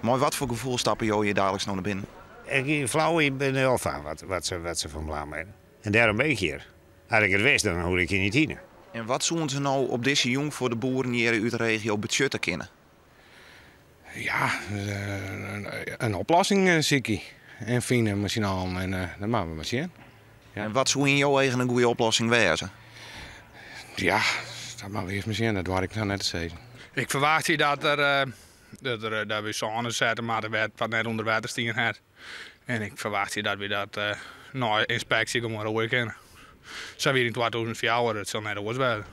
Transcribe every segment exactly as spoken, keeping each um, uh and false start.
Maar wat voor gevoel stappen jullie hier dagelijks nog naar binnen? Ik flauw in ben heel van wat, wat, ze, wat ze van plan hebben. En daarom ben ik hier. Als ik het wist, dan hoor ik hier niet heen. En wat zoeken ze nou op deze jong voor de boeren hier uit de regio budgetten kennen? Ja, een, een oplossing uh, zie ik. En vinden misschien al. En uh, dat maken we maar zien. Ja. En wat zou in jouw eigen een goede oplossing wezen? Ja, dat mag we eerst maar zien. Dat wou ik nou net zeggen. Ik verwacht hier dat er, uh, dat er dat we zo'n zetten, maar er werd wat net onder water stien had. En ik verwacht hier dat we dat uh, na inspectie gewoon roeien kunnen. Zo weer in tweeduizend vier, het zal net anders worden.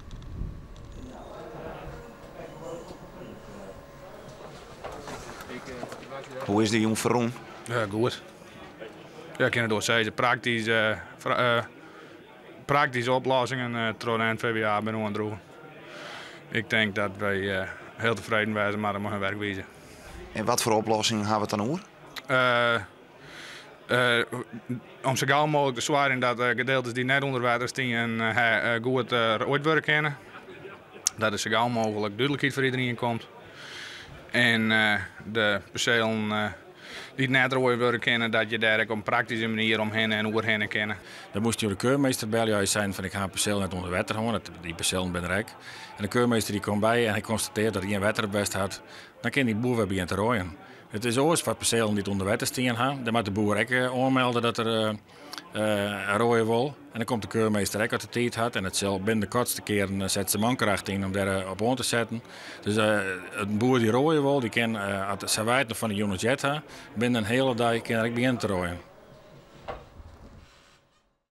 Hoe is de jong Veron? Ja, goed. Ja, ik kan het ook zeggen. Praktische, uh, uh, praktische oplossingen uh, door de N V W A ben onderdroegen. Ik denk dat wij uh, heel tevreden zijn met hun werkwijze. En wat voor oplossingen gaan we het dan over? Uh, uh, om zo gauw mogelijk te zwaren dat uh, gedeeltes die net onder water staan uh, uh, goed uh, uitwerken kunnen. Dat er zo gauw mogelijk duidelijkheid voor iedereen komt. En uh, de percelen uh, die net uitwerken kunnen, dat je daar op een praktische manier omheen en overheen kennen. Dan moest je de keurmeester bellen. Hij zei van ik ga een perceel net onder water houden. Die percelen ben rijk. En de keurmeester die komt bij en hij constateert dat hij een water best had. Dan kan die boer weer beginnen te rooien. Het is oors wat percelen die onder water staan. Dan moet de boer ook uh, aanmelden dat er uh, uh, rooien wil. En dan komt de keurmeester ook uit de tijd had. En het zal binnen de kortste keren uh, zet zijn mankracht in om daar uh, op aan te zetten. Dus uh, een boer die rooien wil, die kan uh, als ze weten van de jonge jet binnen een hele dag kan ik beginnen te rooien.